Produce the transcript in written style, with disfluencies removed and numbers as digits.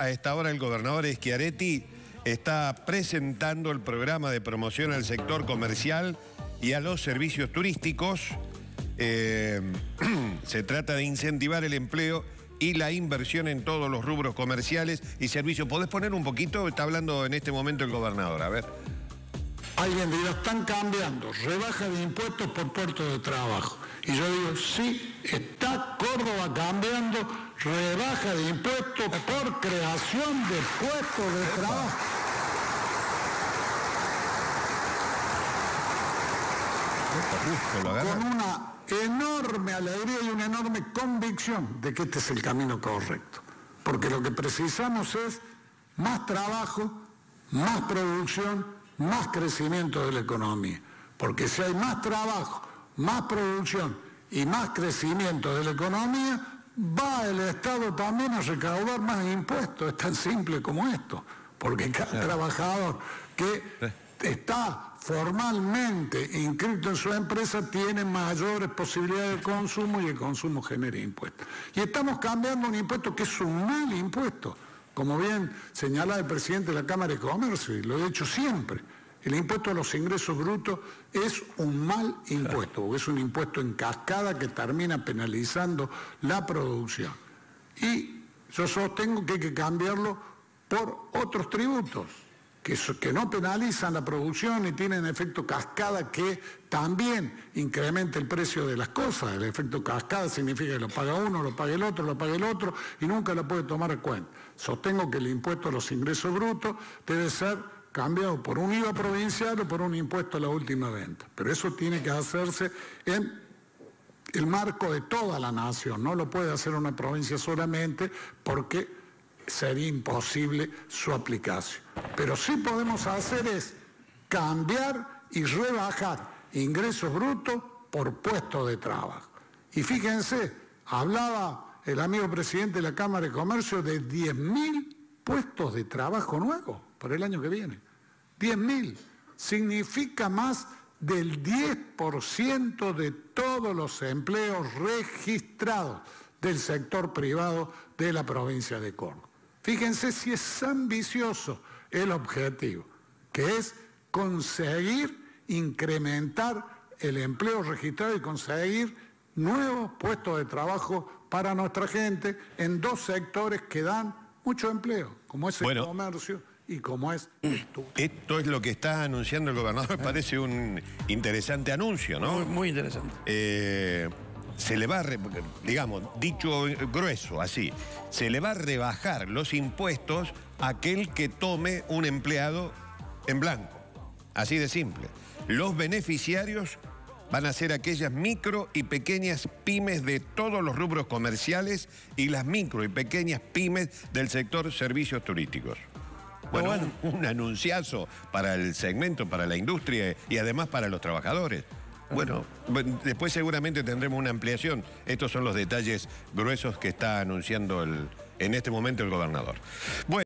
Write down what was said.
a esta hora el gobernador Schiaretti está presentando el programa de promoción al sector comercial y a los servicios turísticos. Se trata de incentivar el empleo y la inversión en todos los rubros comerciales y servicios. ¿Podés poner un poquito? Está hablando en este momento el gobernador, a ver. Alguien dirá, están cambiando, rebaja de impuestos por puestos de trabajo. Y yo digo, sí, está Córdoba cambiando, rebaja de impuestos por creación de puestos de trabajo. Con una enorme alegría y una enorme convicción de que este es el camino correcto. Porque lo que precisamos es más trabajo, más producción, más crecimiento de la economía. Porque si hay más trabajo, más producción y más crecimiento de la economía, va el Estado también a recaudar más impuestos. Es tan simple como esto. Porque cada trabajador que está formalmente inscrito en su empresa tiene mayores posibilidades de consumo y el consumo genera impuestos. Y estamos cambiando un impuesto que es un mal impuesto. Como bien señala el presidente de la Cámara de Comercio, y lo he dicho siempre, el impuesto a los ingresos brutos es un mal impuesto, porque es un impuesto en cascada que termina penalizando la producción. Y yo sostengo que hay que cambiarlo por otros tributos, que no penalizan la producción y tienen efecto cascada que también incrementa el precio de las cosas. El efecto cascada significa que lo paga uno, lo paga el otro y nunca lo puede tomar en cuenta. Sostengo que el impuesto a los ingresos brutos debe ser cambiado por un IVA provincial o por un impuesto a la última venta. Pero eso tiene que hacerse en el marco de toda la nación. No lo puede hacer una provincia solamente porque sería imposible su aplicación. Pero sí podemos hacer es cambiar y rebajar ingresos brutos por puestos de trabajo. Y fíjense, hablaba el amigo presidente de la Cámara de Comercio de 10.000 puestos de trabajo nuevos para el año que viene. 10.000. Significa más del 10% de todos los empleos registrados del sector privado de la provincia de Córdoba. Fíjense si es ambicioso el objetivo, que es conseguir incrementar el empleo registrado y conseguir nuevos puestos de trabajo para nuestra gente en dos sectores que dan mucho empleo, como es el comercio y como es el turismo. Esto es lo que está anunciando el gobernador. Me parece un interesante anuncio, ¿no? Muy, muy interesante. Se le va a, digamos, dicho grueso, así, se le va a rebajar los impuestos a aquel que tome un empleado en blanco. Así de simple. Los beneficiarios van a ser aquellas micro y pequeñas pymes de todos los rubros comerciales y las micro y pequeñas pymes del sector servicios turísticos. Bueno, un anunciazo para el segmento, para la industria y además para los trabajadores. Bueno, después seguramente tendremos una ampliación. Estos son los detalles gruesos que está anunciando en este momento el gobernador. Bueno.